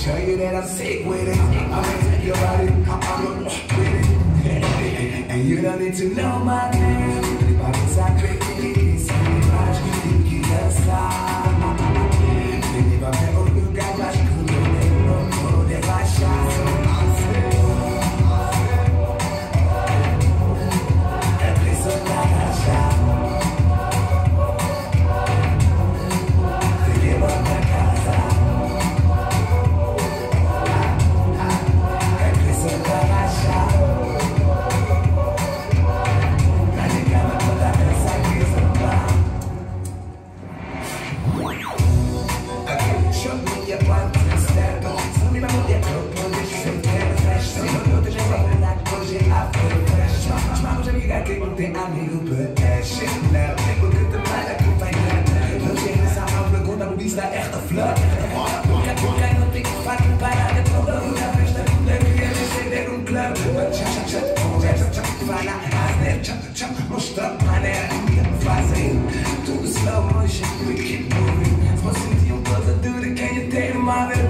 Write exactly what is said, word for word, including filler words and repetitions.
show you that I'm sick with it. I'ma take your body, I'ma walk with it. And you don't need to know my name. But it's a tricky, so much you can dançar. Baby, vai ver o lugar mais cool, eu não vou relaxar. É preciso relaxar. Te llevo pra casa. É preciso relaxar. Show me your one step. Tell me my mulher que você quer flash. Se eu não deixo pra verdade, hoje a flash. Chamamos de amiga que não tem amigo, but that shit now. People get the mind like you find that. Não chega essa aula, conta no bis da erta flor. Porque porque não tem que fazer parar de toda a festa. Deveria acender um club. Tchá, tchá, tchá, conversa, tchá, vai lá, rasner, tchá, tchá, mostra a maneira que fazem. Tudo slow motion, we keep moving. Você sentiu toda dura, quem tem uma vez.